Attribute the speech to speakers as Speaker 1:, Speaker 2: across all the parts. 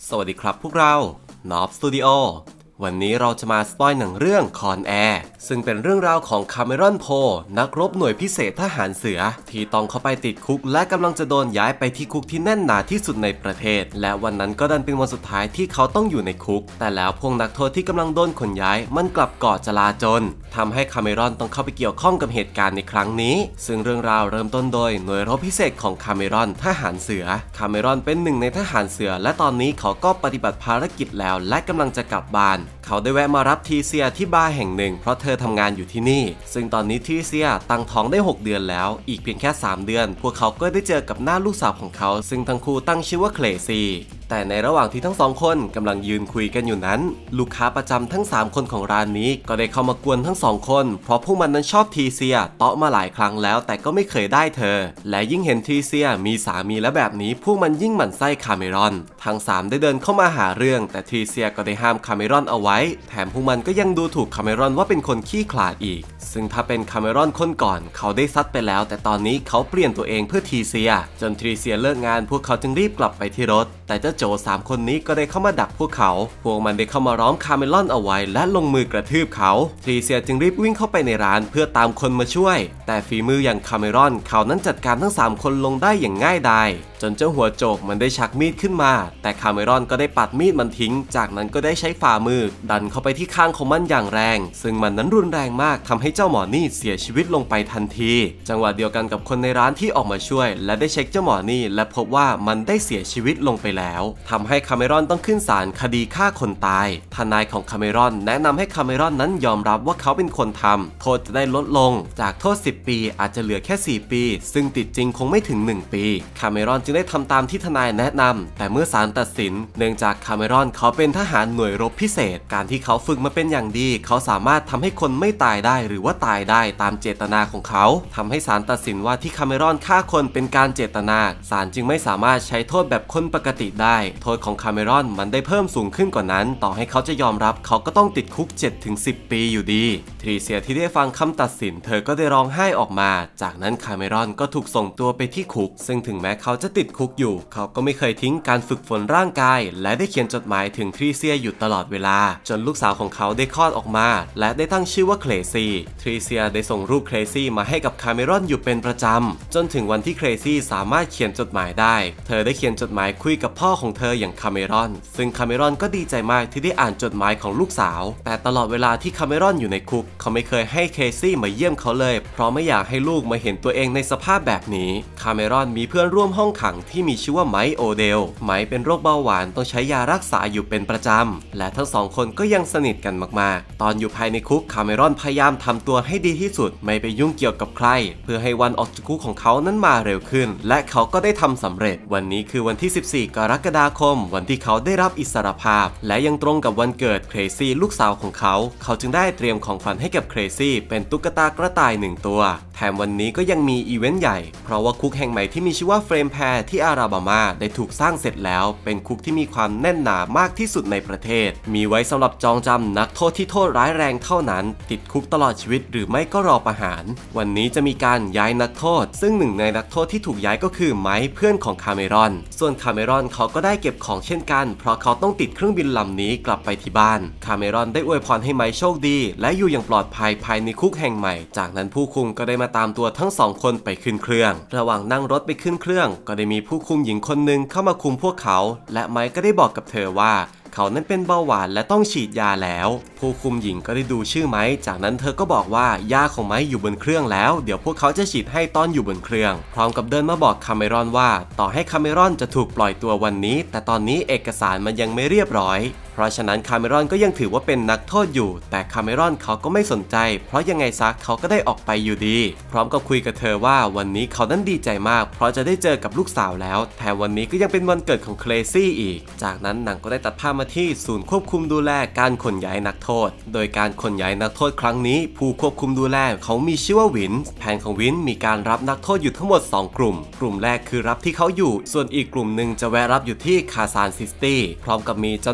Speaker 1: สวัสดีครับพวกเรา Nob Studio วันนี้เราจะมาสปอยหนังเรื่องคอนแอร์ซึ่งเป็นเรื่องราวของคาเมรอนโพนักรบหน่วยพิเศษทหารเสือที่ต้องเข้าไปติดคุกและกำลังจะโดนย้ายไปที่คุกที่แน่นหนาที่สุดในประเทศและวันนั้นก็ดันเป็นวันสุดท้ายที่เขาต้องอยู่ในคุกแต่แล้วพวกนักโทษที่กำลังโดนขนย้ายมันกลับก่อจลาจลทำให้คาเมรอนต้องเข้าไปเกี่ยวข้องกับเหตุการณ์ในครั้งนี้ซึ่งเรื่องราวเริ่มต้นโดยหน่วยรบพิเศษของคาเมรอนทหารเสือคาเมรอนเป็นหนึ่งในทหารเสือและตอนนี้เขาก็ปฏิบัติภารกิจแล้วและกำลังจะกลับบ้านเขาได้แวะมารับทีเซียที่บาร์แห่งหนึ่งเพราะเธอทำงานอยู่ที่นี่ซึ่งตอนนี้ทีเซียตั้งท้องได้6 เดือนแล้วอีกเพียงแค่3 เดือนพวกเขาก็ได้เจอกับหน้าลูกสาวของเขาซึ่งทั้งคู่ตั้งชื่อว่าเคลซี่แต่ในระหว่างที่ทั้ง2 คนกำลังยืนคุยกันอยู่นั้นลูกค้าประจำทั้ง3 คนของร้านนี้ก็ได้เข้ามากวนทั้ง2 คนเพราะพวกมันนั้นชอบทีเซียเตาะมาหลายครั้งแล้วแต่ก็ไม่เคยได้เธอและยิ่งเห็นทีเซียมีสามีและแบบนี้พวกมันยิ่งหมั่นไส้คาเมรอนทั้ง3ได้เดินเข้ามาหาเรื่องแต่ทีเซียก็ได้ห้ามคาเมรอนเอาไว้แถมพวกมันก็ยังดูถูกคาเมรอนว่าเป็นคนขี้ขลาดอีกซึ่งถ้าเป็นคาเมรอนคนก่อนเขาได้ซัดไปแล้วแต่ตอนนี้เขาเปลี่ยนตัวเองเพื่อทีเซียจนทีเซียเลิกงานพวกเขาจึงรีบกลับไปที่รถแต่เจ้าโจ3 คนนี้ก็ได้เข้ามาดักพวกมันได้เข้ามาล้อมคาเมรอนเอาไว้และลงมือกระทืบเขาทีเซียจึงรีบวิ่งเข้าไปในร้านเพื่อตามคนมาช่วยแต่ฝีมืออย่างคาเมรอนเขานั้นจัดการทั้ง3 คนลงได้อย่างง่ายดายจนเจ้าหัวโจกมันได้ชักมีดขึ้นมาแต่คาเมรอนก็ได้ปัดมีดมันทิ้งจากนั้นก็ได้ใช้ฝ่ามือดันเข้าไปที่ข้างของมันอย่างแรงซึ่งมันนั้นรุนแรงมากทำให้เจ้าหมอนี่เสียชีวิตลงไปทันทีจังหวะเดียวกันกับคนในร้านที่ออกมาช่วยและได้เช็คเจ้าหมอนี่และพบว่ามันได้เสียชีวิตลงไปแล้วทำให้คาเมรอนต้องขึ้นศาลคดีฆ่าคนตายทนายของคาเมรอนแนะนำให้คาเมรอนนั้นยอมรับว่าเขาเป็นคนทำโทษจะได้ลดลงจากโทษ10 ปีอาจจะเหลือแค่4 ปีซึ่งติดจริงคงไม่ถึง1 ปีคาเมรอนจึงได้ทำตามที่ทนายแนะนำแต่เมื่อศาลตัดสินเนื่องจากคาเมรอนเขาเป็นทหารหน่วยรบพิเศษการที่เขาฝึกมาเป็นอย่างดีเขาสามารถทำให้คนไม่ตายได้หรือว่าตายได้ตามเจตนาของเขาทำให้ศาลตัดสินว่าที่คาเมรอนฆ่าคนเป็นการเจตนาศาลจึงไม่สามารถใช้โทษแบบคนปกติได้โทษของคาเมรอนมันได้เพิ่มสูงขึ้นกว่านั้นต่อให้เขาจะยอมรับเขาก็ต้องติดคุก 7-10 ปีอยู่ดีทรีเซียที่ได้ฟังคำตัดสินเธอก็ได้ร้องไห้ออกมาจากนั้นคาเมรอนก็ถูกส่งตัวไปที่คุกซึ่งถึงแม้เขาจะติดคุกอยู่เขาก็ไม่เคยทิ้งการฝึกฝนร่างกายและได้เขียนจดหมายถึงทรีเซียอยู่ตลอดเวลาจนลูกสาวของเขาได้คลอดออกมาและได้ตั้งชื่อว่าเคลซี่ทรีเซียได้ส่งรูปเคลซี่มาให้กับคาเมรอนอยู่เป็นประจำจนถึงวันที่เคลซี่สามารถเขียนจดหมายได้เธอได้เขียนจดหมายคุยกับพ่อของเธออย่างคาเมรอนซึ่งคาเมรอนก็ดีใจมากที่ได้อ่านจดหมายของลูกสาวแต่ตลอดเวลาที่คาเมรอนอยู่ในคุกเขาไม่เคยให้เคลซี่มาเยี่ยมเขาเลยเพราะไม่อยากให้ลูกมาเห็นตัวเองในสภาพแบบนี้คาเมรอนมีเพื่อนร่วมห้องขังที่มีชื่อว่าไมค์โอเดลไมค์เป็นโรคเบาหวานต้องใช้ยารักษาอยู่เป็นประจำและทั้ง2 คนก็ยังสนิทกันมากๆตอนอยู่ภายในคุกคาเมรอนพยายามทำตัวให้ดีที่สุดไม่ไปยุ่งเกี่ยวกับใครเพื่อให้วันออกจากคุกของเขานั้นมาเร็วขึ้นและเขาก็ได้ทำสำเร็จวันนี้คือวันที่14 กรกฎาคมวันที่เขาได้รับอิสรภาพและยังตรงกับวันเกิดเคลซี่ลูกสาวของเขาจึงได้เตรียมของขวัญให้กับเคลซี่เป็นตุ๊กตากระต่าย1 ตัวแถมวันนี้ก็ยังมีอีเวนต์ใหญ่เพราะว่าคุกแห่งใหม่ที่มีชื่อว่าเฟรมแพร์ที่อาราบามาได้ถูกสร้างเสร็จแล้วเป็นคุกที่มีความแน่นหนามากที่สุดในประเทศมีไว้สำหรับจองจำนักโทษที่โทษร้ายแรงเท่านั้นติดคุกตลอดชีวิตหรือไม่ก็รอประหารวันนี้จะมีการย้ายนักโทษซึ่งหนึ่งในนักโทษที่ถูกย้ายก็คือไมค์เพื่อนของคาเมรอนส่วนคาเมรอนเขาก็ได้เก็บของเช่นกันเพราะเขาต้องติดเครื่องบินลำนี้กลับไปที่บ้านคาเมรอนได้อวยพรให้ไมค์โชคดีและอยู่อย่างปลอดภัยภายในคุกแห่งใหม่จากนั้นผู้คุมก็ได้มาตามตัวทั้ง2 คนไปขึ้นเครื่องระหว่างนั่งรถไปขึ้นเครื่องก็ได้มีผู้คุมหญิงคนหนึ่งเข้ามาคุมพวกเขาและไมค์ก็ได้บอกกับเธอว่าเขานั้นเป็นเบาหวานและต้องฉีดยาแล้วผู้คุมหญิงก็ได้ดูชื่อไมค์จากนั้นเธอก็บอกว่ายาของไมค์อยู่บนเครื่องแล้วเดี๋ยวพวกเขาจะฉีดให้ตอนอยู่บนเครื่องพร้อมกับเดินมาบอกคาเมรอนว่าต่อให้คาเมรอนจะถูกปล่อยตัววันนี้แต่ตอนนี้เอกสารมันยังไม่เรียบร้อยเพราะฉะนั้นคาเมรอนก็ยังถือว่าเป็นนักโทษอยู่แต่คาเมรอนเขาก็ไม่สนใจเพราะยังไงซักเขาก็ได้ออกไปอยู่ดีพร้อมกับคุยกับเธอว่าวันนี้เขานั้นดีใจมากเพราะจะได้เจอกับลูกสาวแล้วแถมวันนี้ก็ยังเป็นวันเกิดของเคลซี่อีกจากนั้นหนังก็ได้ตัดภาพมาที่ศูนย์ควบคุมดูแลการขนย้ายนักโทษโดยการขนย้ายนักโทษครั้งนี้ผู้ควบคุมดูแลเขามีชื่อว่าวินแผนของวินมีการรับนักโทษอยู่ทั้งหมด2 กลุ่มแรกคือรับที่เขาอยู่ส่วนอีกกลุ่มหนึ่งจะแวะรับอยู่ที่คาซานซิตี้พร้อมกับมีเจ้าหน้าที่ป้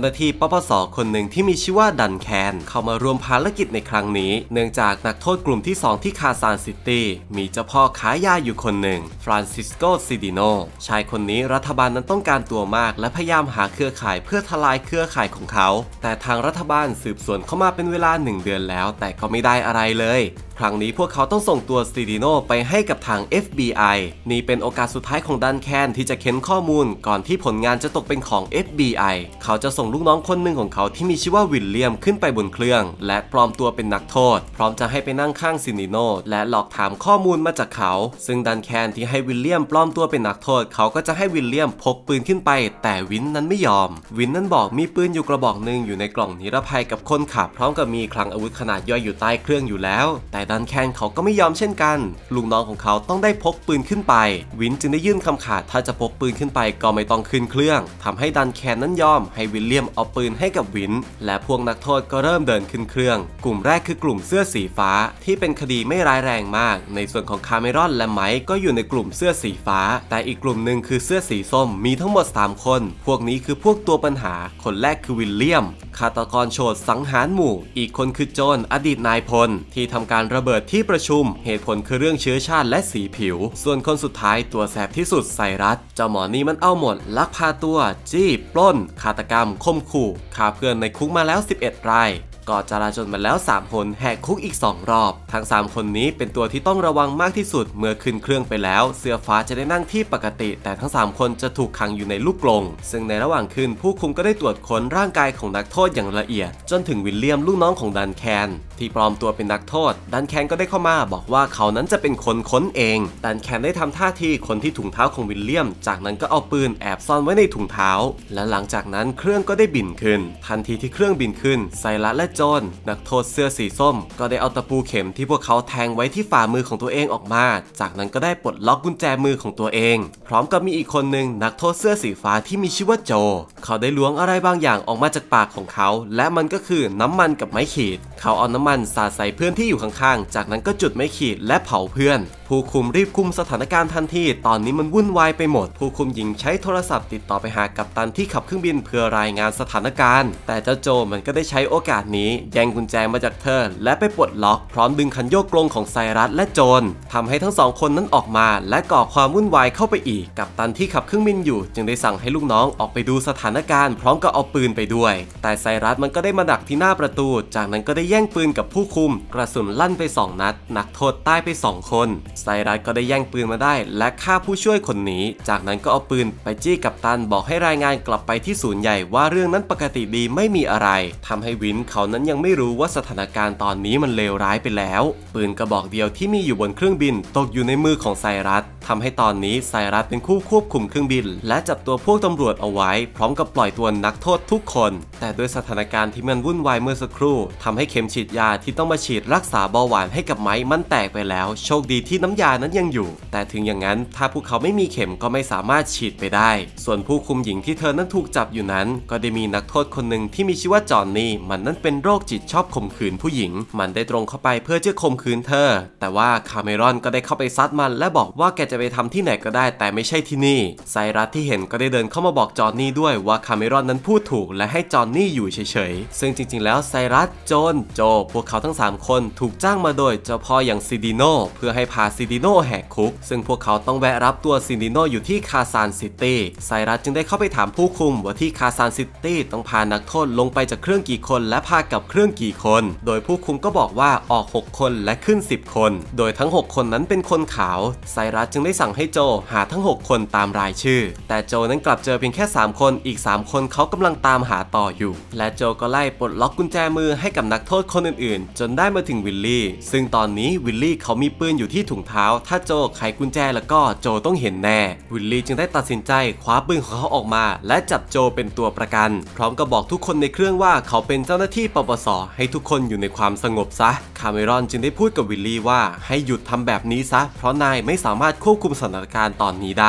Speaker 1: ปส.คนหนึ่งที่มีชื่อว่าดันแคนเข้ามารวมภารกิจในครั้งนี้เนื่องจากนักโทษกลุ่มที่2ที่คาซานซิตี้มีเจ้าพ่อค้ายาอยู่คนหนึ่งฟรานซิสโกซิดิโนชายคนนี้รัฐบาลนั้นต้องการตัวมากและพยายามหาเครือข่ายเพื่อทลายเครือข่ายของเขาแต่ทางรัฐบาลสืบสวนเข้ามาเป็นเวลา1 เดือนแล้วแต่ก็ไม่ได้อะไรเลยครั้งนี้พวกเขาต้องส่งตัวซิดิโนไปให้กับทาง FBI นี่เป็นโอกาสสุดท้ายของดันแคนที่จะเค้นข้อมูลก่อนที่ผลงานจะตกเป็นของ FBI เขาจะส่งลูกน้องคนหนึ่งของเขาที่มีชื่อว่าวิลเลียมขึ้นไปบนเครื่องและปลอมตัวเป็นนักโทษพร้อมจะให้ไปนั่งข้างซิดิโนและหลอกถามข้อมูลมาจากเขาซึ่งดันแคนที่ให้วิลเลียมปลอมตัวเป็นนักโทษเขาก็จะให้วิลเลียมพกปืนขึ้นไปแต่วินนั้นไม่ยอมวินนั้นบอกมีปืนอยู่กระบอกหนึ่งอยู่ในกล่องนิรภัยกับคนขับพร้อมกับมีคลังอาวุธขนาดย่อยอยู่ใต้เครื่องอยู่แล้วแต่ดันแคนเขาก็ไม่ยอมเช่นกันลูกน้องของเขาต้องได้พกปืนขึ้นไปวินจึงได้ยื่นคำขาดถ้าจะพกปืนขึ้นไปก็ไม่ต้องขึ้นเครื่องทำให้ดันแคนนั้นยอมให้วิลเลียมเอาปืนให้กับวินและพวกนักโทษก็เริ่มเดินขึ้นเครื่องกลุ่มแรกคือกลุ่มเสื้อสีฟ้าที่เป็นคดีไม่ร้ายแรงมากในส่วนของคาเมรอนและไมค์ก็อยู่ในกลุ่มเสื้อสีฟ้าแต่อีกกลุ่มหนึ่งคือเสื้อสีส้มมีทั้งหมด3 คนพวกนี้คือพวกตัวปัญหาคนแรกคือวิลเลียมฆาตกรโฉดสังหารหมู่อีกคนคือโจนอดีตนายพลที่ทำการระเบิดที่ประชุมเหตุผลคือเรื่องเชื้อชาติและสีผิวส่วนคนสุดท้ายตัวแสบที่สุดไซรัสเจ้าหมอนี่มันเอาหมดลักพาตัวจี้ปล้นฆาตกรรมข่มขู่ฆ่าเพื่อนในคุกมาแล้ว11 รายก่อจราจนมาแล้ว3 คนแหกคุกอีก2 รอบทั้ง3 คนนี้เป็นตัวที่ต้องระวังมากที่สุดเมื่อขึ้นเครื่องไปแล้วเสื้อฟ้าจะได้นั่งที่ปกติแต่ทั้ง3 คนจะถูกขังอยู่ในลูกกรงซึ่งในระหว่างขึ้นผู้คุมก็ได้ตรวจค้นร่างกายของนักโทษอย่างละเอียดจนถึงวิลเลียมลูกน้องของดันแคนที่ปลอมตัวเป็นนักโทษดันแคนก็ได้เข้ามาบอกว่าเขานั้นจะเป็นคนค้นเองดันแคนได้ทำท่าทีคนที่ถุงเท้าของวิลเลียมจากนั้นก็เอาปืนแอบซ่อนไว้ในถุงเท้าและหลังจากนั้นเครื่องก็ได้บินขึ้นทันทีที่เครื่องบินขึ้นไซรัสและโจนนักโทษเสื้อสีส้มก็ได้เอาตะปูเข็มที่พวกเขาแทงไว้ที่ฝ่ามือของตัวเองออกมาจากนั้นก็ได้ปลดล็อกกุญแจมือของตัวเองพร้อมกับมีอีกคนหนึ่งนักโทษเสื้อสีฟ้าที่มีชื่อว่าโจเขาได้ล้วงอะไรบางอย่างออกมาจากปากของเขาและมันก็คือน้ำมันกับไม้ขีดเขาเอาน้ำมันสาดใส่เพื่อนที่อยู่ข้างๆจากนั้นก็จุดไม้ขีดและเผาเพื่อนผู้คุมรีบคุมสถานการณ์ทันทีตอนนี้มันวุ่นวายไปหมดผู้คุมหญิงใช้โทรศัพท์ติดต่อไปหากัปตันที่ขับเครื่องบินเพื่อรายงานสถานการณ์แต่เจ้าโจมันก็ได้ใช้โอกาสนี้แย่งกุญแจมาจากเธอและไปปลดล็อกพร้อมดึงคันโยกกรงของไซรัสและโจนทำให้ทั้ง2 คนนั้นออกมาและก่อความวุ่นวายเข้าไปอีกกัปตันที่ขับเครื่องบินอยู่จึงได้สั่งให้ลูกน้องออกไปดูสถานการณ์พร้อมกับเอาปืนไปด้วยแต่ไซรัสมันก็ได้มาดักที่หน้าประตูจากนั้นก็ได้แย่งปืนกับผู้คุมกระสุนลั่นไป2 นัดนักโทษตายไป2 คนไซรัสก็ได้แย่งปืนมาได้และฆ่าผู้ช่วยคนนี้จากนั้นก็เอาปืนไปจี้กัปตันบอกให้รายงานกลับไปที่ศูนย์ใหญ่ว่าเรื่องนั้นปกติดีไม่มีอะไรทำให้วินเขานั้นยังไม่รู้ว่าสถานการณ์ตอนนี้มันเลวร้ายไปแล้วปืนกระบอกเดียวที่มีอยู่บนเครื่องบินตกอยู่ในมือของไซรัสทำให้ตอนนี้ไซรัสเป็นผู้ควบคุมเครื่องบินและจับตัวพวกตำรวจเอาไว้พร้อมกับปล่อยตัวนักโทษทุกคนแต่ด้วยสถานการณ์ที่มันวุ่นวายเมื่อสักครู่ทำให้เข็มฉีดยาที่ต้องมาฉีดรักษาเบาหวานให้กับไม้มันแตกไปแล้วโชคดีที่น้ำยานั้นยังอยู่แต่ถึงอย่างนั้นถ้าพวกเขาไม่มีเข็มก็ไม่สามารถฉีดไปได้ส่วนผู้คุมหญิงที่เธอนั้นถูกจับอยู่นั้นก็ได้มีนักโทษคนหนึ่งที่มีชื่อว่าจอห์นนี่มันนั้นเป็นโรคจิตชอบข่มขืนผู้หญิงมันได้ตรงเข้าไปเพื่อจะข่มขืนเธอแต่ว่าคาเมรอนก็ได้เข้าไปซัดมันและบอกว่าแกจะไปทำที่ไหนก็ได้แต่ไม่ใช่ที่นี่ไซรัสที่เห็นก็ได้เดินเข้ามาบอกจอห์นนี่ด้วยว่าคาเมรอนนั้นพูดถูกและให้จอห์นนี่อยู่เฉยๆซึ่งจริงๆแล้วไซรัสโจนโจพวกเขาทั้ง3 คนถูกจ้างมาโดยเจ้าพ่ออย่างซิดิโนเพื่อให้พาซิดิโนแหกคุกซึ่งพวกเขาต้องแวะรับตัวซิดิโนอยู่ที่คาซานซิตี้ไซรัสจึงได้เข้าไปถามผู้คุมว่าที่คาซานซิตี้ต้องพานักโทษลงไปจากเครื่องกี่คนและพากลับเครื่องกี่คนโดยผู้คุมก็บอกว่าออก6 คนและขึ้น10 คนโดยทั้ง6 คนนั้นเป็นคนขาวไซรัสจึงได้สั่งให้โจหาทั้ง6 คนตามรายชื่อแต่โจนั้นกลับเจอเพียงแค่3 คนอีก3 คนเขากำลังตามหาต่ออยู่และโจก็ไล่ปลดล็อกกุญแจมือให้กับนักโทษคนอื่นๆจนได้มาถึงวิลลี่ซึ่งตอนนี้วิลลี่เขามีปืนอยู่ที่ถุงเท้าถ้าโจไขกุญแจแล้วก็โจต้องเห็นแน่วิลลี่จึงได้ตัดสินใจคว้าปืนของเขาออกมาและจับโจเป็นตัวประกันพร้อมกับบอกทุกคนในเครื่องว่าเขาเป็นเจ้าหน้าที่ปปส.ให้ทุกคนอยู่ในความสงบซะคาเมรอนจึงได้พูดกับวิลลี่ว่าให้หยุดทำแบบนี้ซะเพราะนายไม่สามารถควบคุมสถานการณ์ตอนนี้ได้ท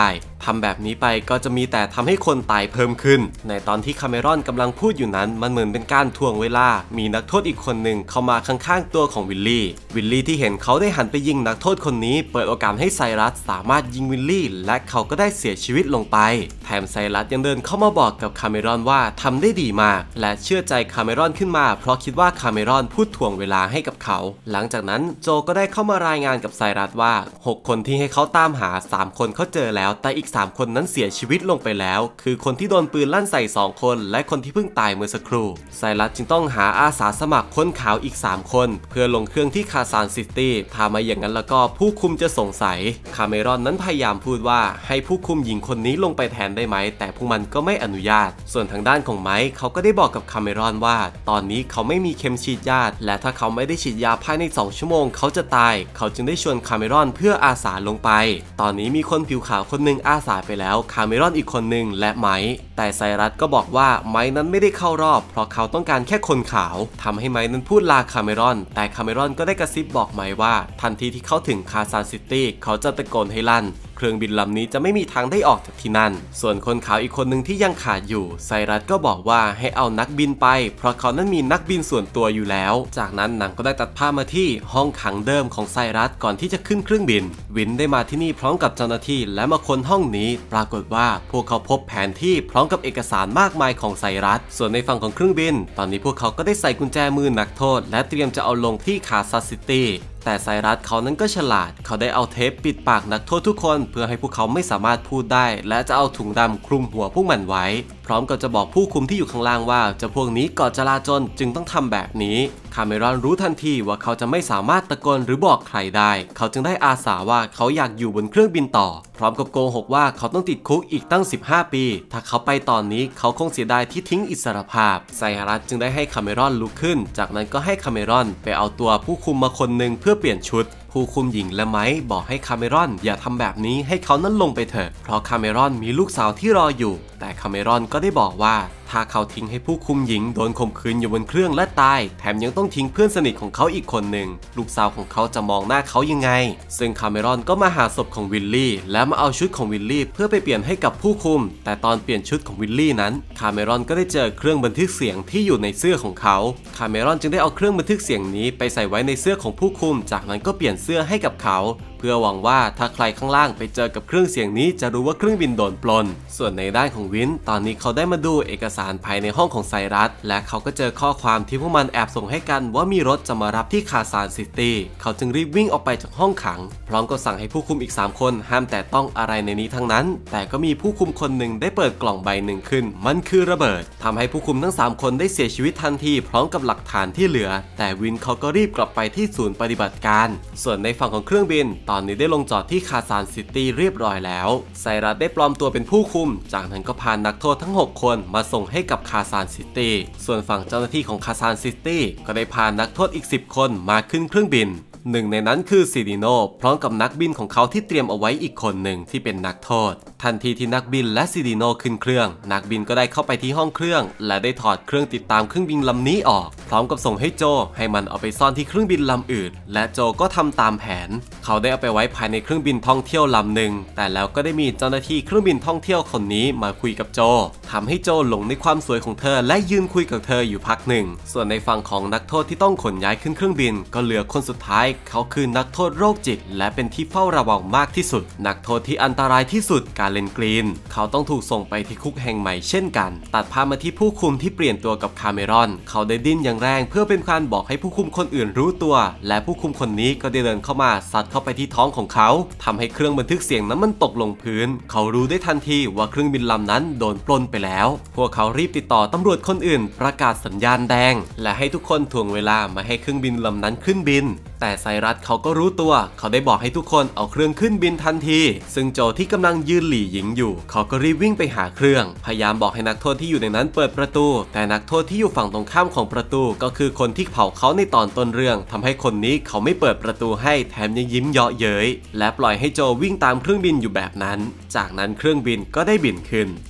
Speaker 1: ำแบบนี้ไปก็จะมีแต่ทำให้คนตายเพิ่มขึ้นในตอนที่คาเมรอนกำลังพูดอยู่นั้นมันเหมือนเป็นการถ่วงเวลามีนักโทษอีกคนหนึ่งเข้ามาข้างๆตัวของวิลลี่ที่เห็นเขาได้หันไปยิงนักโทษคนนี้เปิดโอกาสให้ไซรัสสามารถยิงวิลลี่และเขาก็ได้เสียชีวิตลงไปแถมไซรัสยังเดินเข้ามาบอกกับคาเมรอนว่าทำได้ดีมากและเชื่อใจคาเมรอนขึ้นมาเพราะคิดว่าคาเมรอนพูดถ่วงเวลาให้กับเขาหลังจากนั้นโจก็ได้เข้ามารายงานกับไซรัสว่า6คนที่ให้เขาตามหา3คนเขาเจอแล้วแต่อีก3คนนั้นเสียชีวิตลงไปแล้วคือคนที่โดนปืนลั่นใส่2คนและคนที่เพิ่งตายเมื่อสักครู่ไซรัสจึงต้องหาอาสาสมัครค้นข่าวอีก3คนเพื่อลงเครื่องที่คาซานซิตี้ถ้าไม่อย่างนั้นแล้วก็ผู้คุมจะสงสัยคาเมรอนนั้นพยายามพูดว่าให้ผู้คุมหญิงคนนี้ลงไปแทนได้ไหมแต่พวกมันก็ไม่อนุญาตส่วนทางด้านของไมค์เขาก็ได้บอกกับคาเมรอนว่าตอนนี้เขาไม่มีเข็มฉีดยาและถ้าเขาไม่ได้ฉีดยาภายใน2ชั่วโมงเขาจะตายเขาจึงได้ชวนคาเมรอนเพื่ออาสาลงไปตอนนี้มีคนผิวขาวคนหนึ่งอาสาไปแล้วคาเมรอนอีกคนหนึ่งและไมค์แต่ไซรัสก็บอกว่าไมค์นั้นไม่ได้เข้ารอบเพราะเขาต้องการแค่คนขาวทำให้ไมค์นั้นพูดลาคาเมรอนแต่คาเมรอนก็ได้กระซิบบอกไมค์ว่าทันทีที่เขาถึงคาซานซิตี้เขาจะตะโกนให้ลั่นเครื่องบินลำนี้จะไม่มีทางได้ออกจากที่นั่นส่วนคนขาวอีกคนหนึ่งที่ยังขาดอยู่ไซรัสก็บอกว่าให้เอานักบินไปเพราะเขานั้นมีนักบินส่วนตัวอยู่แล้วจากนั้นหนังก็ได้ตัดภาพมาที่ห้องขังเดิมของไซรัสก่อนที่จะขึ้นเครื่องบินวินได้มาที่นี่พร้อมกับเจ้าหน้าที่และมาค้นห้องนี้ปรากฏว่าพวกเขาพบแผนที่พร้อมกับเอกสารมากมายของไซรัสส่วนในฝั่งของเครื่องบินตอนนี้พวกเขาก็ได้ใส่กุญแจมือนักโทษและเตรียมจะเอาลงที่คาซานซิตี้แต่ไซรัสเขานั้นก็ฉลาดเขาได้เอาเทปปิดปากนักโทษทุกคนเพื่อให้พวกเขาไม่สามารถพูดได้และจะเอาถุงดำคลุมหัวพวกมันไว้พร้อมกับจะบอกผู้คุมที่อยู่ข้างล่างว่าเจ้าพวกนี้ก่อจลาจลจึงต้องทำแบบนี้คาเมรอนรู้ทันทีว่าเขาจะไม่สามารถตะโกนหรือบอกใครได้เขาจึงได้อาสาว่าเขาอยากอยู่บนเครื่องบินต่อพร้อมกับโกหกว่าเขาต้องติดคุกอีกตั้ง15 ปีถ้าเขาไปตอนนี้เขาคงเสียดายที่ทิ้งอิสรภาพไซรัสจึงได้ให้คาเมรอนลุกขึ้นจากนั้นก็ให้คาเมรอนไปเอาตัวผู้คุมมาคนหนึ่งเพื่อเปลี่ยนชุดผู้คุมหญิงและไมค์บอกให้คาเมรอนอย่าทำแบบนี้ให้เขานั้นลงไปเถอะเพราะคาเมรอนมีลูกสาวที่รออยู่แต่คาเมรอนก็ได้บอกว่าถ้าเขาทิ้งให้ผู้คุมหญิงโดนข่มขืนอยู่บนเครื่องและตายแถมยังต้องทิ้งเพื่อนสนิทของเขาอีกคนหนึ่งลูกสาวของเขาจะมองหน้าเขายังไงซึ่งคาเมรอนก็มาหาศพของวิลลี่และมาเอาชุดของวิลลี่เพื่อไปเปลี่ยนให้กับผู้คุมแต่ตอนเปลี่ยนชุดของวิลลี่นั้นคาเมรอนก็ได้เจอเครื่องบันทึกเสียงที่อยู่ในเสื้อของเขาคาเมรอนจึงได้เอาเครื่องบันทึกเสียงนี้ไปใส่ไว้ในเสื้อของผู้คุมจากนั้นก็เปลี่ยนเสื้อให้กับเขาเพื่อหวังว่าถ้าใครข้างล่างไปเจอกับเครื่องเสียงนี้จะรู้ว่าเครื่องบินโดนปล้นส่วนในด้านของวินตอนนี้เขาได้มาดูเอกสารภายในห้องของไซรัสและเขาก็เจอข้อความที่พวกมันแอบส่งให้กันว่ามีรถจะมารับที่คาซานซิตี้เขาจึงรีบวิ่งออกไปจากห้องขังพร้อมกับสั่งให้ผู้คุมอีก3คนห้ามแตะต้องอะไรในนี้ทั้งนั้นแต่ก็มีผู้คุมคนหนึ่งได้เปิดกล่องใบหนึ่งขึ้นมันคือระเบิดทำให้ผู้คุมทั้ง3คนได้เสียชีวิตทันทีพร้อมกับหลักฐานที่เหลือแต่วินเขาก็รีบกลับไปที่ศูนย์ปฏิบัติการส่วนในฝั่งของเครื่องบินตอนนี้ได้ลงจอดที่คาซานซิตี้เรียบร้อยแล้วไซรัสได้ปลอมตัวเป็นผู้คุมจากนั้นก็พานักโทษทั้ง6คนมาส่งให้กับคาซานซิตี้ส่วนฝั่งเจ้าหน้าที่ของคาซานซิตี้ก็ได้พานักโทษอีก10คนมาขึ้นเครื่องบินหนึ่งในนั้นคือซิดิโนพร้อมกับนักบินของเขาที่เตรียมเอาไว้อีกคนหนึ่งที่เป็นนักโทษทันทีที่นักบินและซิดิโนขึ้นเครื่องนักบินก็ได้เข้าไปที่ห้องเครื่องและได้ถอดเครื่องติดตามเครื่องบินลำนี้ออกพร้อมกับส่งให้โจให้มันเอาไปซ่อนที่เครื่องบินลำอื่นและโจก็ทำตามแผนเขาได้เอาไปไว้ภายในเครื่องบินท่องเที่ยวลำหนึ่งแต่แล้วก็ได้มีเจ้าหน้าที่เครื่องบินท่องเที่ยวคนนี้มาคุยกับโจทำให้โจหลงในความสวยของเธอและยืนคุยกับเธออยู่พักหนึ่งส่วนในฝั่งของนักโทษที่ต้องขนย้ายขึ้นเครื่องบินก็เหลือคนสุดท้ายเขาคือนักโทษโรคจิตและเป็นที่เฝ้าระวังมากที่สุดนักโทษที่อันตรายที่สุดกาเลนกรีนเขาต้องถูกส่งไปที่คุกแห่งใหม่เช่นกันตัดภาพมาที่ผู้คุมที่เปลี่ยนตัวกับคาเมรอนเขาได้ดิ้นอย่างแรงเพื่อเป็นการบอกให้ผู้คุมคนอื่นรู้ตัวและผู้คุมคนนี้ก็ได้เดินเข้ามาซัดเข้าไปที่ท้องของเขาทำให้เครื่องบันทึกเสียงนั้นมันตกลงพื้นเขารู้ได้ทันทีว่าเครื่องบินลำนั้นโดนปล้นไปแล้วพวกเขารีบติดต่อตำรวจคนอื่นประกาศสัญญาณแดงและให้ทุกคนถ่วงเวลามาให้เครื่องบินลำนั้นขึ้นบินแต่ไซรัสเขาก็รู้ตัวเขาได้บอกให้ทุกคนเอาเครื่องขึ้นบินทันทีซึ่งโจที่กำลังยืนหลี่หญิงอยู่เขาก็รีบวิ่งไปหาเครื่องพยายามบอกให้นักโทษที่อยู่ในนั้นเปิดประตูแต่นักโทษที่อยู่ฝั่งตรงข้ามของประตูก็คือคนที่เผาเขาในตอนต้นเรื่องทำให้คนนี้เขาไม่เปิดประตูให้แถมยังยิ้มเยาะเย้ยและปล่อยให้โจวิ่งตามเครื่องบินอยู่แบบนั้นจากนั้นเครื่องบินก็ได้บินขึ้น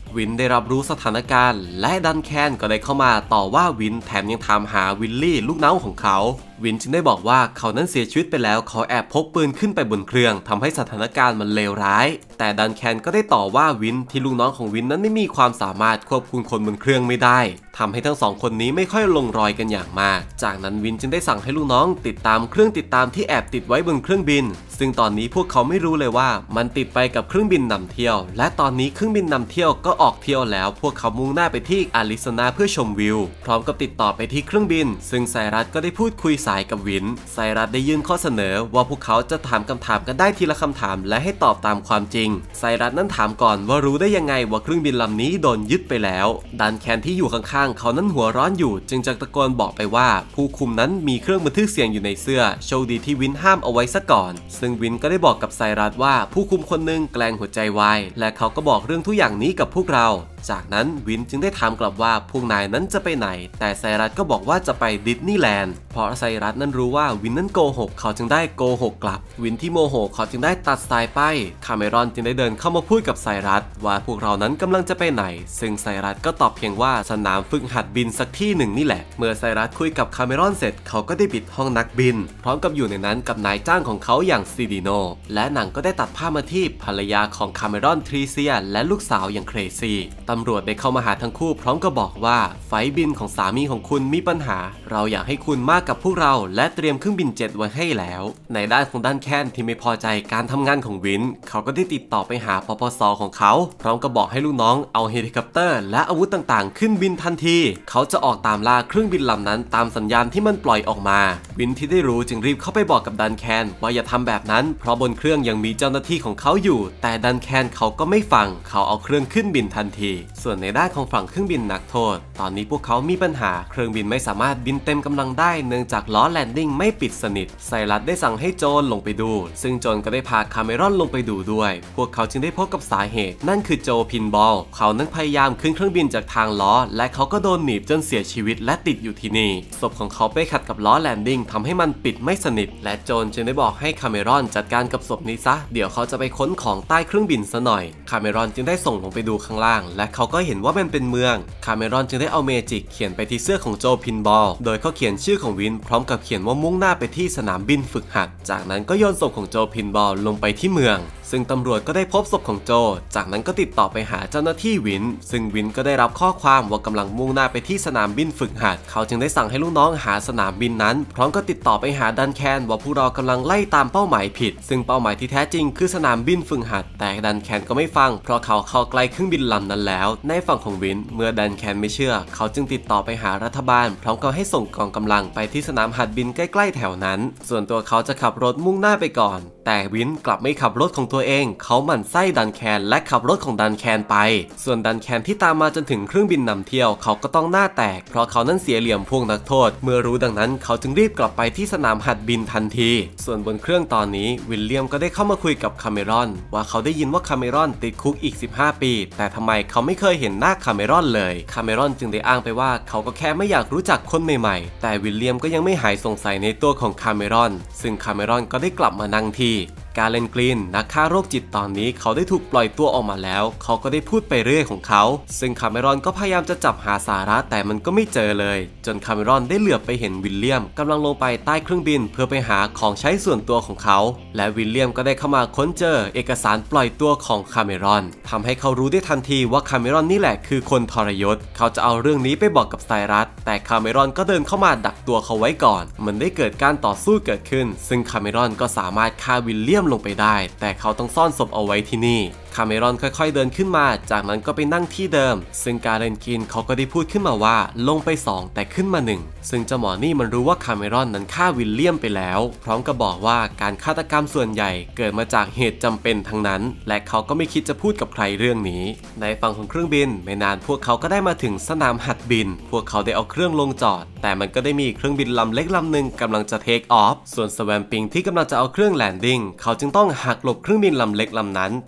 Speaker 1: วินได้รับรู้สถานการณ์และดันแคนก็ได้เข้ามาต่อว่าวินแถมยังถามหาวิลลี่ลูกน้องของเขาวินจึงได้บอกว่าเขานั้นเสียชีวิตไปแล้วเขาแอบพกปืนขึ้นไปบนเครื่องทำให้สถานการณ์มันเลวร้ายแต่ดันแคนก็ได้ต่อว่าวินที่ลูกน้องของวินนั้นไม่มีความสามารถควบคุมคนบนเครื่องไม่ได้ทำให้ทั้งสองคนนี้ไม่ค่อยลงรอยกันอย่างมากจากนั้นวินจึงได้สั่งให้ลูกน้องติดตามเครื่องติดตามที่แอบติดไว้บนเครื่องบินซึ่งตอนนี้พวกเขาไม่รู้เลยว่ามันติดไปกับเครื่องบินนำเที่ยวและตอนนี้เครื่องบินนำเที่ยวก็ออกเที่ยวแล้วพวกเขามุ่งหน้าไปที่อาริโซนาเพื่อชมวิวพร้อมกับติดต่อไปที่เครื่องบินซึ่งไซรัสก็ได้พูดคุยสายกับวินไซรัสได้ยื่นข้อเสนอว่าพวกเขาจะถามคำถามกันได้ทีละคำถามและให้ตอบตามความจริงไซรัสนั้นถามก่อนว่ารู้ได้ยังไงว่าเครื่องบินลำนี้โดนยึดไปแล้วดันแคนที่อยู่ข้างๆเขานั้นหัวร้อนอยู่จึงจะตะโกนบอกไปว่าผู้คุมนั้นมีเครื่องบันทึกเสียงอยู่ในเสื้อโชคดีที่วินห้ามเอาไว้ซะก่อนซึ่งวินก็ได้บอกกับไซรัสว่าผู้คุมคนหนึ่งแกล้งหัวใจวายและเขาก็บอกเรื่องทุกอย่างนี้กับพวกเราจากนั้นวินจึงได้ถามกลับว่าพวกนายนั้นจะไปไหนแต่ไซรัสก็บอกว่าจะไปดิสนีย์แลนด์เพราะไซรัสนั้นรู้ว่าวินนั้นโกหกเขาจึงได้โกหกกลับวินที่โมโหเขาจึงได้ตัดสายไปคาเมรอนจึงได้เดินเข้ามาพูดกับไซรัสว่าพวกเรานั้นกำลังจะไปไหนซึ่งไซรัสก็ตอบเพียงว่าสนามฝึกหัดบินสักที่หนึ่งนี่แหละเมื่อไซรัสคุยกับคาเมรอนเสร็จเขาก็ได้ปิดห้องนักบินพร้อมกับอยู่ในนั้นกับนายจ้างของเขาอย่างซีดิโนและหนังก็ได้ตัดภาพมาที่ภรรยาของคาเมรอนทรีเซียและลูกสาวอย่างเครซี่ตำรวจได้เข้ามาหาทั้งคู่พร้อมกับบอกว่าไฟล์บินของสามีของคุณมีปัญหาเราอยากให้คุณมากกับพวกเราและเตรียมเครื่องบินเจ็ตไว้ให้แล้วในด้านของด้านแคนที่ไม่พอใจการทำงานของวินเขาก็ได้ติดต่อไปหาปปส.ของเขาพร้อมกับบอกให้ลูกน้องเอาเฮลิคอปเตอร์และอาวุธต่างๆขึ้นบินทันทีเขาจะออกตามล่าเครื่องบินลำนั้นตามสัญญาณที่มันปล่อยออกมาวินที่ได้รู้จึงรีบเข้าไปบอกกับดันแคนว่าอย่าทำแบบนั้นเพราะบนเครื่องยังมีเจ้าหน้าที่ของเขาอยู่แต่ดันแคนเขาก็ไม่ฟังเขาเอาเครื่องขึ้นบินทันทีส่วนในด้านของฝั่งเครื่องบินนักโทษตอนนี้พวกเขามีปัญหาเครื่องบินไม่สามารถบินเต็มกำลังได้เนื่องจากล้อแลนดิ้งไม่ปิดสนิทไซรัสได้สั่งให้โจนลงไปดูซึ่งโจนก็ได้พาคาเมรอนลงไปดูด้วยพวกเขาจึงได้พบกับสาเหตุนั่นคือโจพินบอลเขานั้นพยายามขึ้นเครื่องบินจากทางล้อและเขาก็โดนหนีบจนเสียชีวิตและติดอยู่ที่นี่ศพของเขาไปขัดกับล้อแลนดิ้งทำให้มันปิดไม่สนิทและโจนจึงได้บอกให้คาเมรอนจัดการกับศพนี้ซะเดี๋ยวเขาจะไปค้นของใต้เครื่องบินซะหน่อยคาเมรอนจึงได้ส่งลงไปดูข้างล่างและเขาก็เห็นว่ามันเป็นเมืองคาเมรอนจึงได้เอาเมจิกเขียนไปที่เสื้อของโจพินบอลโดยเขาเขียนชื่อของวินพร้อมกับเขียนว่ามุ่งหน้าไปที่สนามบินฝึกหัดจากนั้นก็โยนศพของโจพินบอลลงไปที่เมืองซึ่งตำรวจก็ได้พบศพของโจจากนั้นก็ติดต่อไปหาเจ้าหน้าที่วินซึ่งวินก็ได้รับข้อความว่ากำลังมุ่งหน้าไปที่สนามบินฝึกหัดเขาจึงได้สั่งให้ลูกน้องหาสนามบินนั้นพร้อมก็ติดต่อไปหาดันแคนว่าพวกเรากำลังไล่ตามเป้าหมายผิดซึ่งเป้าหมายที่แท้จริงคือสนามบินฝึกหัดแต่ดันแคนก็ไม่ฟังเพราะเขาเข้าใกล้เครื่องบินลำนั้นแล้วในฝั่งของวินเมื่อดันแคนไม่เชื่อเขาจึงติดต่อไปหารัฐบาลพร้อมกับให้ส่งกองกำลังไปที่สนามหัดบินใกล้ๆแถวนั้นส่วนตัวเขาจะขับรถมุ่งหน้าไปก่อนแต่วินกลับไม่ขับรถของตัวเองเขาหมั่นไส้ดันแคนและขับรถของดันแคนไปส่วนดันแคนที่ตามมาจนถึงเครื่องบินนำเที่ยวเขาก็ต้องหน้าแตกเพราะเขานั้นเสียเหลี่ยมพวกนักโทษเมื่อรู้ดังนั้นเขาจึงรีบกลับไปที่สนามหัดบินทันทีส่วนบนเครื่องตอนนี้วิลเลียมก็ได้เข้ามาคุยกับคาเมรอนว่าเขาได้ยินว่าคาเมรอนติดคุกอีก15 ปีแต่ทำไมเขาไม่เคยเห็นหน้าคาเมรอนเลยคาเมรอนจึงได้อ้างไปว่าเขาก็แค่ไม่อยากรู้จักคนใหม่ๆแต่วิลเลียมก็ยังไม่หายสงสัยในตัวของคาเมรอนซึ่งคาเมรอนก็ได้กลับมานั่งที่การเลนกรีนนักฆ่าโรคจิตตอนนี้เขาได้ถูกปล่อยตัวออกมาแล้วเขาก็ได้พูดไปเรื่อยของเขาซึ่งคาเมรอนก็พยายามจะจับหาสาระแต่มันก็ไม่เจอเลยจนคาเมรอนได้เหลือบไปเห็นวิลเลียมกำลังลงไปใต้เครื่องบินเพื่อไปหาของใช้ส่วนตัวของเขาและวิลเลียมก็ได้เข้ามาค้นเจอเอกสารปล่อยตัวของคาเมรอนทำให้เขารู้ได้ทันทีว่าคาเมรอนนี่แหละคือคนทรยศเขาจะเอาเรื่องนี้ไปบอกกับไซรัสแต่คาเมรอนก็เดินเข้ามาดักตัวเขาไว้ก่อนมันได้เกิดการต่อสู้เกิดขึ้นซึ่งคาเมรอนก็สามารถฆ่าวิลเลียมลงไปได้แต่เขาต้องซ่อนศพเอาไว้ที่นี่คาเมรอนค่อยๆเดินขึ้นมาจากนั้นก็ไปนั่งที่เดิมซึ่งการเลนกินเขาก็ได้พูดขึ้นมาว่าลงไป2แต่ขึ้นมา1ซึ่งเจ้าหมอนี่มันรู้ว่าคาเมรอนนั้นฆ่าวิลเลียมไปแล้วพร้อมกับบอกว่าการฆาตกรรมส่วนใหญ่เกิดมาจากเหตุจำเป็นทั้งนั้นและเขาก็ไม่คิดจะพูดกับใครเรื่องนี้ในฝั่งของเครื่องบินไม่นานพวกเขาก็ได้มาถึงสนามหัดบินพวกเขาได้เอาเครื่องลงจอดแต่มันก็ได้มีเครื่องบินลำเล็กลำหนึ่งกำลังจะเทคออฟส่วนสแวมปิงที่กำลังจะเอาเครื่องแลนดิ้งเขาจึงต้องหักหลบเครื่องบินลำเล็กลำนั้นทำให้พวก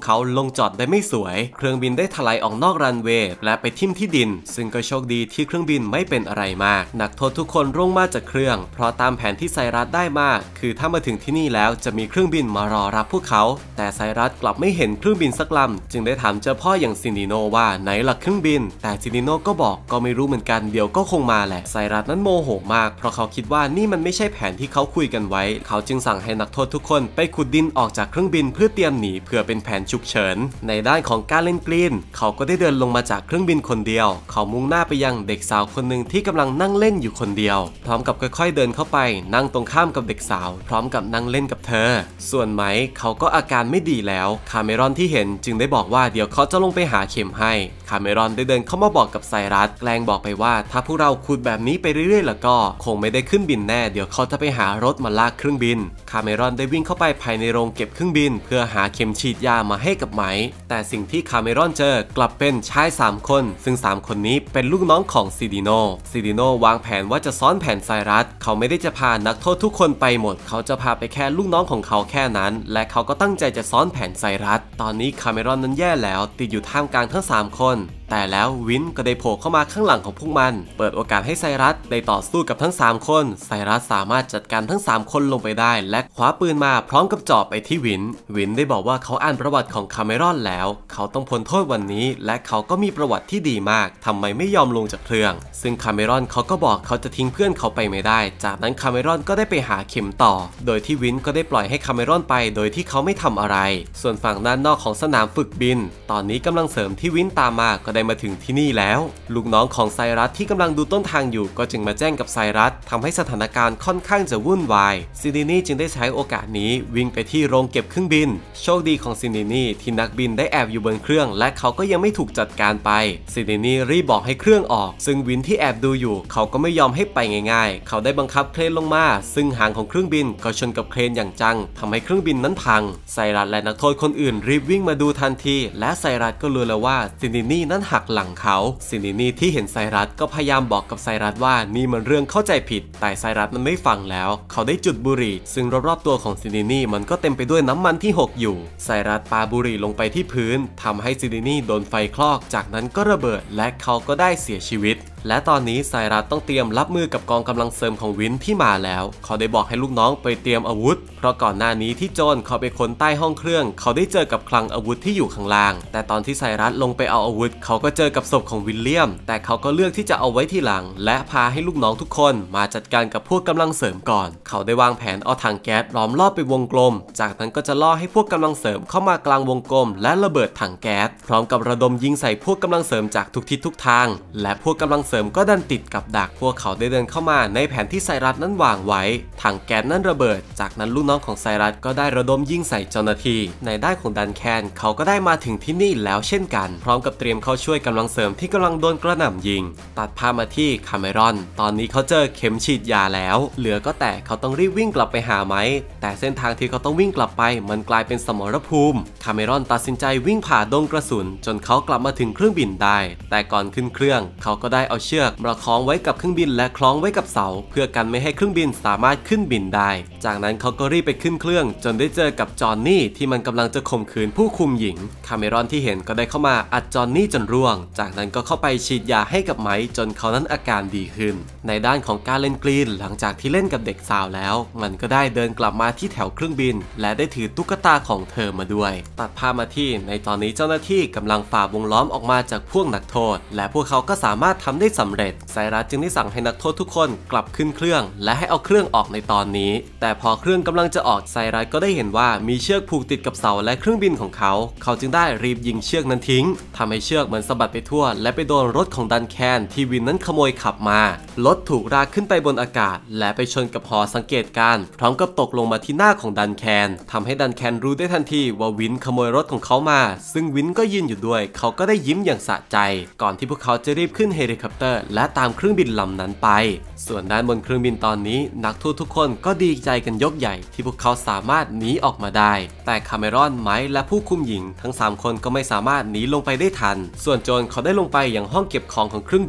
Speaker 1: เขาลงจอดได้ไม่สวยเครื่องบินได้ถลายออกนอกรันเวย์และไปทิ่มที่ดินซึ่งก็โชคดีที่เครื่องบินไม่เป็นอะไรมากนักโทษทุกคนลงมาจากเครื่องเพราะตามแผนที่ไซรัสได้มาคือถ้ามาถึงที่นี่แล้วจะมีเครื่องบินมารอรับพวกเขาแต่ไซรัสกลับไม่เห็นเครื่องบินสักลำจึงได้ถามเจ้าพ่ออย่างซินดิโนว่าไหนล่ะเครื่องบินแต่ซินดิโนก็บอกก็ไม่รู้เหมือนกันเดี๋ยวก็คงมาแหละไซรัสนั้นโมโหมากเพราะเขาคิดว่านี่มันไม่ใช่แผนที่เขาคุยกันไว้เขาจึงสั่งให้นักโทษทุกคนไปขุดดินออกจากเครื่องบินเพื่อเตรียมหนีเพื่อเป็นแผนฉุกเฉินในด้านของการเล่นกรีนเขาก็ได้เดินลงมาจากเครื่องบินคนเดียวเขามุ่งหน้าไปยังเด็กสาวคนหนึ่งที่กำลังนั่งเล่นอยู่คนเดียวพร้อมกับค่อยๆเดินเข้าไปนั่งตรงข้ามกับเด็กสาวพร้อมกับนั่งเล่นกับเธอส่วนไหมเขาก็อาการไม่ดีแล้วคาเมรอนที่เห็นจึงได้บอกว่าเดี๋ยวเขาจะลงไปหาเข็มให้คาเมรอนได้เดินเข้ามาบอกกับไซรัสแกล้งบอกไปว่าถ้าพวกเราขุดแบบนี้ไปเรื่อยๆแล้วก็คงไม่ได้ขึ้นบินแน่เดี๋ยวเขาจะไปหารถมาลากเครื่องบินคาเมรอนได้วิ่งเข้าไปภายในโรงเก็บเครื่องบินเพื่อหาเข็มฉีดยามาให้กับไหมแต่สิ่งที่คาเมรอนเจอกลับเป็นชาย3คนซึ่ง3คนนี้เป็นลูกน้องของซิดิโนวางแผนว่าจะซ้อนแผนไซรัสเขาไม่ได้จะพานักโทษทุกคนไปหมดเขาจะพาไปแค่ลูกน้องของเขาแค่นั้นและเขาก็ตั้งใจจะซ้อนแผนไซรัสตอนนี้คาเมรอนนั้นแย่แล้วติดอยู่ท่ามกลางทั้ง3คนแต่แล้ววินก็ได้โผล่เข้ามาข้างหลังของพวกมันเปิดโอกาสให้ไซรัสได้ต่อสู้กับทั้ง3คนไซรัสสามารถจัดการทั้ง3คนลงไปได้และคว้าปืนมาพร้อมกับจ่อไปที่วินได้บอกว่าเขาอ่านประวัติของคาเมรอนแล้วเขาต้องพ้นโทษวันนี้และเขาก็มีประวัติที่ดีมากทำไมไม่ยอมลงจากเครื่องซึ่งคาเมรอนเขาก็บอกเขาจะทิ้งเพื่อนเขาไปไม่ได้จากนั้นคาเมรอนก็ได้ไปหาเข็มต่อโดยที่วินก็ได้ปล่อยให้คาเมรอนไปโดยที่เขาไม่ทำอะไรส่วนฝั่งด้านนอกของสนามฝึกบินตอนนี้กำลังเสริมที่วินตามมาก็ได้มาถึงที่นี่แล้วลูกน้องของไซรัสที่กำลังดูต้นทางอยู่ก็จึงมาแจ้งกับไซรัสทำให้สถานการณ์ค่อนข้างจะวุ่นวายซินดินี่จึงได้ใช้โอกาสนี้วิ่งไปที่โรงเก็บเครื่องบินโชคดีของซินดินี่ที่นักบินได้แอบอยู่บนเครื่องและเขาก็ยังไม่ถูกจัดการไปซินดินี่รีบบอกให้เครื่องออกซึ่งวินที่แอบดูอยู่เขาก็ไม่ยอมให้ไปง่ายๆเขาได้บังคับเครนลงมาซึ่งหางของเครื่องบินก็ชนกับเครนอย่างจังทำให้เครื่องบินนั้นพังไซรัสและนักโทษคนอื่นรีบวิ่งมาดูทันทีและไซรัสก็รู้แล้วว่าซินดินี่นั้นหักหลังเขาซินดินี่ที่เห็นไซรัสก็พยายามบอกกับไซรัสว่านี่มันเรื่องเข้าใจผิดแต่ไซรัสมันไม่ฟังแล้วเขาได้จุดบุหรี่ซึ่งรอบๆตัวของซินดินี่มันก็เต็มไปด้วยน้ำมันที่หกอยู่ไซรัสปาบุหรี่ลงไปที่พื้นทำให้ซินดินี่โดนไฟคลอกจากนั้นก็ระเบิดและเขาก็ได้เสียชีวิตและตอนนี้ไซรัสต้องเตรียมรับมือกับกองกำลังเสริมของวินที่มาแล้วเขาได้บอกให้ลูกน้องไปเตรียมอาวุธเพราะก่อนหน้านี้ที่โจรเขาไปค้นใต้ห้องเครื่องเขาได้เจอกับคลังอาวุธที่อยู่ข้างล่างแต่ตอนที่ไซรัสลงไปเอาอาวุธเขาก็เจอกับศพของวิลเลียมแต่เขาก็เลือกที่จะเอาไว้ที่หลังและพาให้ลูกน้องทุกคนมาจัดการกับพวกกำลังเสริมก่อนเขาได้วางแผนเอาถังแก๊สล้อมรอบไปวงกลมจากนั้นก็จะล่อให้พวกกำลังเสริมเข้ามากลางวงกลมและระเบิดถังแก๊สพร้อมกับระดมยิงใส่พวกกำลังเสริมจากทุกทิศทุกทางและพวกกำลังเสริมก็ดันติดกับดักพวกเขาได้เดินเข้ามาในแผนที่ไซรัสนั้นวางไว้ถังแก๊สนั้นระเบิดจากนั้นลูกน้องของไซรัสก็ได้ระดมยิงใส่เจ้าหน้าที่ในด้านของดันแคนเขาก็ได้มาถึงที่นี่แล้วเช่นกันพร้อมกับเตรียมเข้าช่วยกำลังเสริมที่กำลังโดนกระหน่ำยิงตัดภาพมาที่คาเมรอนตอนนี้เขาเจอเข็มฉีดยาแล้วเหลือก็แต่เขาต้องรีบวิ่งกลับไปหาไหมแต่เส้นทางที่เขาต้องวิ่งกลับไปมันกลายเป็นสมรภูมิคาเมรอนตัดสินใจวิ่งผ่าดงกระสุนจนเขากลับมาถึงเครื่องบินได้แต่ก่อนขึ้นเครื่องเขาก็ได้เอาเชือกมาคล้องไว้กับเครื่องบินและคล้องไว้กับเสาเพื่อกันไม่ให้เครื่องบินสามารถขึ้นบินได้จากนั้นเขาก็รีบไปขึ้นเครื่องจนได้เจอกับจอห์นนี่ที่มันกำลังจะข่มขืนผู้คุมหญิงคาเมรอนที่เห็นก็ได้เข้ามาอัดจอห์นนี่จนร่วงจากนั้นก็เข้าไปฉีดยาให้กับไมค์จนเขานั้นอาการดีขึ้นในด้านของการเล่นกรีนหลังจากที่เล่นกับเด็กสาวแล้วมันก็ได้เดินกลับมาที่แถวเครื่องบินและได้ถือตุ๊กตาของเธอมาด้วยตัดภาพมาที่ในตอนนี้เจ้าหน้าที่กำลังฝ่าวงล้อมออกมาจากพวกนักโทษและพวกเขาก็สามารถทำได้สำเร็จไซรัสจึงได้สั่งให้นักโทษทุกคนกลับขึ้นเครื่องและให้เอาเครื่องออกในตอนนี้แต่พอเครื่องกำลังจะออกไซรัสก็ได้เห็นว่ามีเชือกผูกติดกับเสาและเครื่องบินของเขาจึงได้รีบยิงเชือกนั้นทิ้งทำให้เชือกเหมือนสะบัดไปทั่วและไปโดนรถของดันแคนที่วินนั้นขโมยขับมารถถูกรากขึ้นไปบนอากาศและไปชนกับหอสังเกตการณ์พร้อมกับตกลงมาที่หน้าของดันแคนทำให้ดันแคนรู้ได้ทันทีว่าวินขโมยรถของเขามาซึ่งวินก็ยืนอยู่ด้วยเขาก็ได้ยิ้มอย่างสะใจก่อนที่พวกเขาจะรีบขึ้นเฮลิคอปเตอร์และตามเครื่องบินลำนั้นไปส่วนด้านบนเครื่องบินตอนนี้นักทูตทุกคนก็ดีใจกันยกใหญ่ที่พวกเขาสามารถหนีออกมาได้แต่คาเมรอนไมค์และผู้คุมหญิงทั้ง3คนก็ไม่สามารถหนีลงไปได้ทันส่วนโจนเขาได้ลงไปยังห้องเก็บของของเครื่องบิน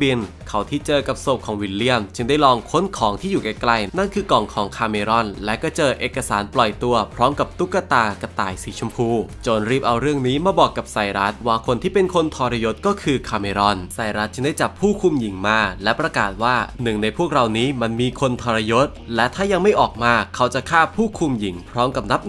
Speaker 1: เขาที่เจอกับศพของวิลเลียมจึงได้ลองค้นของที่อยู่ใกล้ๆนั่นคือกล่องของคาเมรอนและก็เจอเอกสารปล่อยตัวพร้อมกับตุ๊กตากระต่ายสีชมพูโจนรีบเอาเรื่องนี้มาบอกกับไซรัสว่าคนที่เป็นคนทรยศก็คือคาเมรอนไซรัสจึงได้จับผู้คุมหญิงมาและประกาศว่าหนึ่งในพวกเรานี้มันมีคนทรยศและถ้ายังไม่ออกมาเขาจะฆ่าผู้คุมหญิงพร้อมกับนับ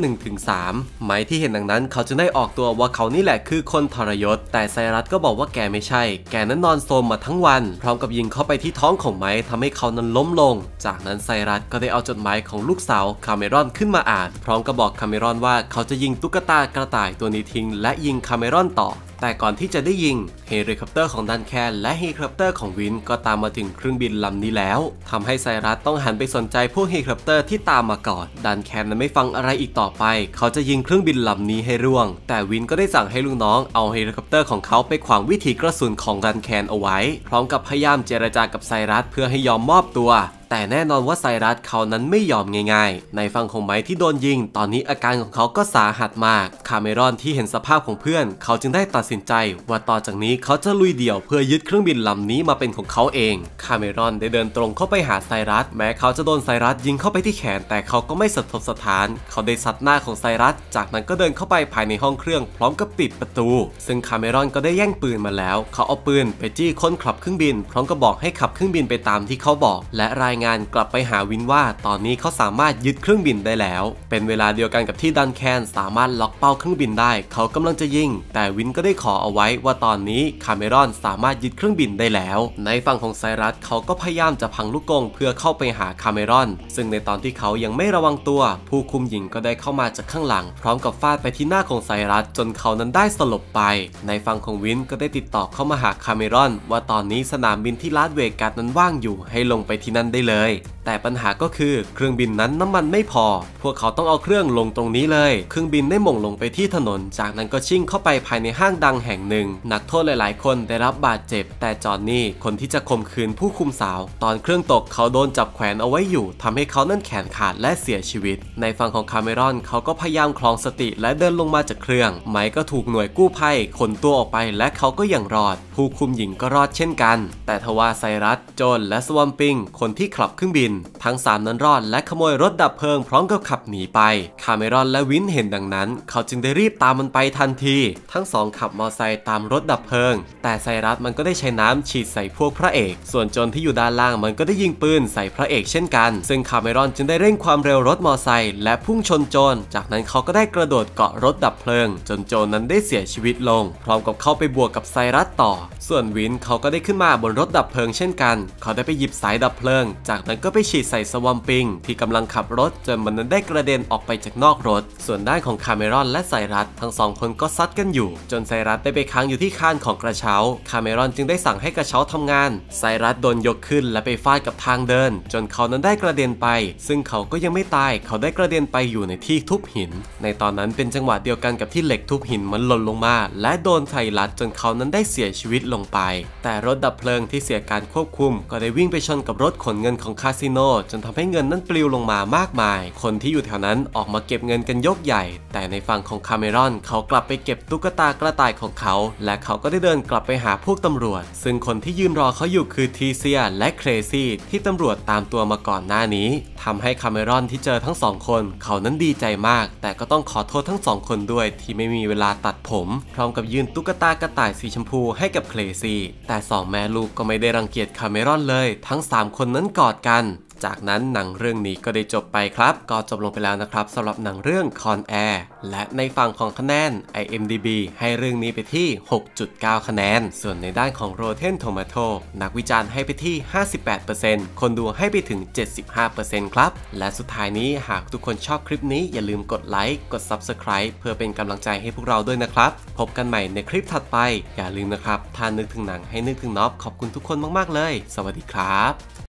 Speaker 1: 1-3 ไม้ที่เห็นดังนั้นเขาจึงได้ออกตัวว่าเขานี่แหละคือคนทรยศแต่ไซรัสก็บอกว่าแกไม่ใช่แกนั้นนอนโซมมาทั้งวันพร้อมกับยิงเข้าไปที่ท้องของไม้ทำให้เขานั้นล้มลงจากนั้นไซรัสก็ได้เอาจดหมายของลูกสาวคาเมรอนขึ้นมาอ่านพร้อมกับบอกคาเมรอนว่าเขาจะยิงตุ๊กตากระต่ายตัวนี้ทิ้งและยิงคาเมรอนต่อแต่ก่อนที่จะได้ยิงเฮลิคอปเตอร์ของดันแคนและเฮลิคอปเตอร์ของวินก็ตามมาถึงเครื่องบินลำนี้แล้วทำให้ไซรัสต้องหันไปสนใจพวกเฮลิคอปเตอร์ที่ตามมาก่อนดันแคนนั้นไม่ฟังอะไรอีกต่อไปเขาจะยิงเครื่องบินลำนี้ให้ร่วงแต่วินก็ได้สั่งให้ลูกน้องเอาเฮลิคอปเตอร์ของเขาไปขวางวิถีกระสุนของดันแคนเอาไว้พร้อมกับพยายามเจรจากับไซรัสเพื่อให้ยอมมอบตัวแต่แน่นอนว่าไซรัสเขานั้นไม่ยอมง่ายๆในฝั่งของไม้ที่โดนยิงตอนนี้อาการของเขาก็สาหัสมากคาเมรอนที่เห็นสภาพของเพื่อนเขาจึงได้ตัดสินใจว่าต่อจากนี้เขาจะลุยเดี่ยวเพื่อยึดเครื่องบินลำนี้มาเป็นของเขาเองคาเมรอนได้เดินตรงเข้าไปหาไซรัสแม้เขาจะโดนไซรัสยิงเข้าไปที่แขนแต่เขาก็ไม่สะทกสะท้านเขาได้ซัดหน้าของไซรัสจากนั้นก็เดินเข้าไปภายในห้องเครื่องพร้อมกับปิดประตูซึ่งคาเมรอนก็ได้แย่งปืนมาแล้วเขาเอาปืนไปจี้คนขับเครื่องบินพร้อมกับบอกให้ขับเครื่องบินไปตามที่เขาบอกและรายงานกลับไปหาวินว่าตอนนี้เขาสามารถยึดเครื่องบินได้แล้วเป็นเวลาเดียวกันกับที่ดันแคนสามารถล็อกเป้าเครื่องบินได้เขากำลังจะยิงแต่วินก็ได้ขอเอาไว้ว่าตอนนี้คาเมรอนสามารถยึดเครื่องบินได้แล้วในฝั่งของไซรัสเขาก็พยายามจะพังลูกกรงเพื่อเข้าไปหาคาเมรอนซึ่งในตอนที่เขายังไม่ระวังตัวผู้คุมหญิงก็ได้เข้ามาจากข้างหลังพร้อมกับฟาดไปที่หน้าของไซรัสจนเขานั้นได้สลบไปในฝั่งของวินก็ได้ติดต่อเข้ามาหาคาเมรอนว่าตอนนี้สนามบินที่ลาสเวกัสนั้นว่างอยู่ให้ลงไปที่นั่นได้เลยแต่ปัญหาก็คือเครื่องบินนั้นน้ำมันไม่พอพวกเขาต้องเอาเครื่องลงตรงนี้เลยเครื่องบินได้หม่งลงไปที่ถนนจากนั้นก็ชิ่งเข้าไปภายในห้างดังแห่งหนึ่งนักโทษหลายๆคนได้รับบาดเจ็บแต่จอห์นนี่คนที่จะข่มขืนผู้คุมสาวตอนเครื่องตกเขาโดนจับแขวนเอาไว้อยู่ทำให้เขานั้นแขนขาดและเสียชีวิตในฝั่งของคาเมรอนเขาก็พยายามคลองสติและเดินลงมาจากเครื่องไมค์ก็ถูกหน่วยกู้ภัยขนตัวออกไปและเขาก็ยังรอดผู้คุมหญิงก็รอดเช่นกันแต่ทว่าไซรัสโจนและสวอมปิงคนที่ขับเครื่องบินทั้ง3นั้นรอดและขโมยรถดับเพลิงพร้อมกับขับหนีไปคาเมรอนและวินเห็นดังนั้นเขาจึงได้รีบตามมันไปทันทีทั้งสองขับมอไซค์ตามรถดับเพลิงแต่ไซรัสมันก็ได้ใช้น้ำฉีดใส่พวกพระเอกส่วนโจรที่อยู่ด้านล่างมันก็ได้ยิงปืนใส่พระเอกเช่นกันซึ่งคาเมรอนจึงได้เร่งความเร็วรถมอไซค์และพุ่งชนโจรจากนั้นเขาก็ได้กระโดดเกาะรถดับเพลิงจนโจรนั้นได้เสียชีวิตลงพร้อมกับเข้าไปบวกกับไซรัสต่อส่วนวินเขาก็ได้ขึ้นมาบนรถดับเพลิงเช่นกันเขาได้ไปหยิบสายดับเพลิงจากนั้นก็ไปฉีดใส่สวอมปิงที่กำลังขับรถจนมันนั้นได้กระเด็นออกไปจากนอกรถส่วนด้านของคาเมรอนและไซรัสทั้งสองคนก็ซัดกันอยู่จนไซรัสได้ไปค้างอยู่ที่คานของกระเช้าคาเมรอนจึงได้สั่งให้กระเช้าทำงานไซรัสโดนยกขึ้นและไปฟาดกับทางเดินจนเขานั้นได้กระเด็นไปซึ่งเขาก็ยังไม่ตายเขาได้กระเด็นไปอยู่ในที่ทุบหินในตอนนั้นเป็นจังหวะเดียวกันกับที่เหล็กทุบหินมันหล่นลงมาและโดนไซรัสจนเขานั้นได้เสียชีวิตลงไปแต่รถดับเพลิงที่เสียการควบคุมก็ได้วิ่งไปชนกับรถขนเงินของคาสิโนจนทำให้เงินนั้นปลิวลงมามากมายคนที่อยู่แถวนั้นออกมาเก็บเงินกันยกใหญ่แต่ในฝั่งของคาเมรอนเขากลับไปเก็บตุ๊กตากระต่ายของเขาและเขาก็ได้เดินกลับไปหาพวกตำรวจซึ่งคนที่ยืนรอเขาอยู่คือทีเซียและเครซี่ที่ตำรวจตามตัวมาก่อนหน้านี้ทำให้คาเมรอนที่เจอทั้งสองคนเขานั้นดีใจมากแต่ก็ต้องขอโทษทั้งสองคนด้วยที่ไม่มีเวลาตัดผมพร้อมกับยืนตุ๊กตากระต่ายสีชมพูให้กับเครซี่แต่สองแม่ลูกก็ไม่ได้รังเกียจคาเมรอนเลยทั้ง3คนนั้นกอดกันจากนั้นหนังเรื่องนี้ก็ได้จบไปครับก็จบลงไปแล้วนะครับสำหรับหนังเรื่องคอนแอร์และในฝั่งของคะแนน IMDb ให้เรื่องนี้ไปที่ 6.9 คะแนนส่วนในด้านของ Rotten Tomato นักวิจารณ์ให้ไปที่ 58% คนดูให้ไปถึง 75% ครับและสุดท้ายนี้หากทุกคนชอบคลิปนี้อย่าลืมกดไลค์กด Subscribe เพื่อเป็นกำลังใจให้พวกเราด้วยนะครับพบกันใหม่ในคลิปถัดไปอย่าลืมนะครับถ้านึกถึงหนังให้นึกถึงน็อบขอบคุณทุกคนมากๆเลยสวัสดีครับ